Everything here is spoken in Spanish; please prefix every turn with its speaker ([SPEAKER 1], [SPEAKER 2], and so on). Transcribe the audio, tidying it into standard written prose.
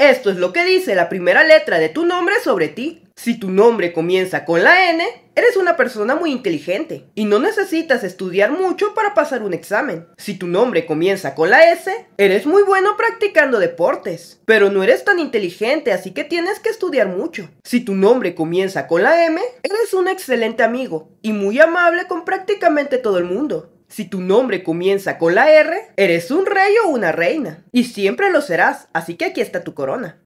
[SPEAKER 1] Esto es lo que dice la primera letra de tu nombre sobre ti. Si tu nombre comienza con la N, eres una persona muy inteligente y no necesitas estudiar mucho para pasar un examen. Si tu nombre comienza con la S, eres muy bueno practicando deportes, pero no eres tan inteligente, así que tienes que estudiar mucho. Si tu nombre comienza con la M, eres un excelente amigo y muy amable con prácticamente todo el mundo. Si tu nombre comienza con la R, eres un rey o una reina y siempre lo serás, así que aquí está tu corona.